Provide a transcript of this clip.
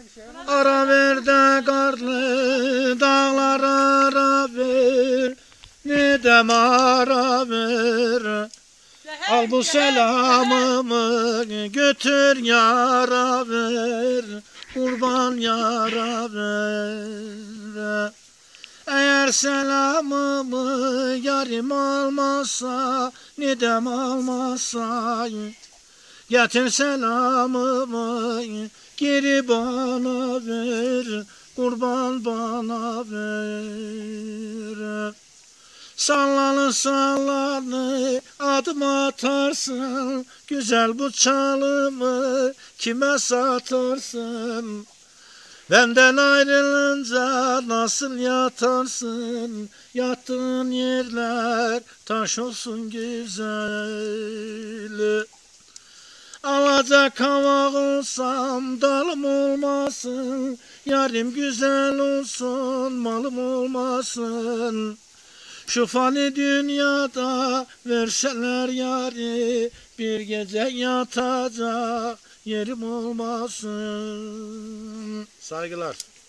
Ara ver de karlı dağlar ara ver. Ne dem ara ver. Al bu selamımı götür yara ver. Kurban yara ver. Eğer selamımı yarim almazsa, nidem almazsa, getir selamımı geri bana ver, kurban bana ver. Sallanı sallanı adım atarsın, güzel bu çalımı kime satarsın? Benden ayrılınca nasıl yatarsın? Yattığın yerler taş olsun güzel. Alacak hava olsam dalım olmasın. Yarim güzel olsun, malım olmasın. Şu fani dünyada verseler yari, bir gece yatacak yerim olmasın. Saygılar.